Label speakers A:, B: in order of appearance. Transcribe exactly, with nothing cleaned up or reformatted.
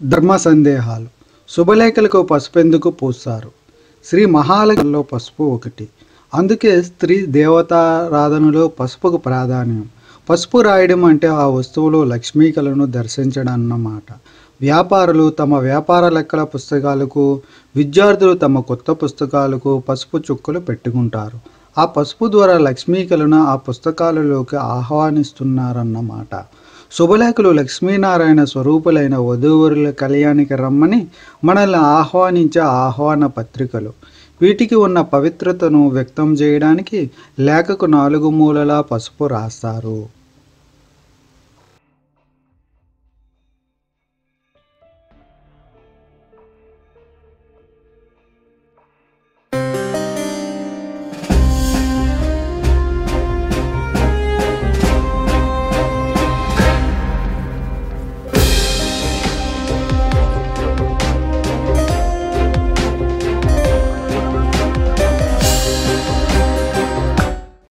A: ధర్మ సందేహాలు. శుభలేఖలకు పసుపు ఎందుకు పూస్తారు? శ్రీ మహాలక్ష్మిలో పసుపు ఒకటి. అందుకే స్త్రీ దేవతారాధనలో పసుపుకు ప్రాధాన్యం. పసుపు రాయడం అంటే ఆ వస్తువులో లక్ష్మీ కళను దర్శించడం అన్నమాట. వ్యాపారులు తమ వ్యాపార లెక్కల పుస్తకాలకు, విద్యార్థులు తమ కొత్త పుస్తకాలకు పసుపు చుక్కలు పెట్టుకుంటారు. ఆ పసుపు ద్వారా లక్ష్మీ కళను ఆ పుస్తకాలలోకి ఆహ్వానిస్తున్నారన్నమాట. శుభలేఖలు లక్ష్మీనారాయణ స్వరూపులైన వధూవరుల కళ్యాణికి రమ్మని మనల్ని ఆహ్వానించే ఆహ్వాన పత్రికలు. వీటికి ఉన్న పవిత్రతను వ్యక్తం చేయడానికి లేఖకు నాలుగు మూలలా పసుపు రాస్తారు.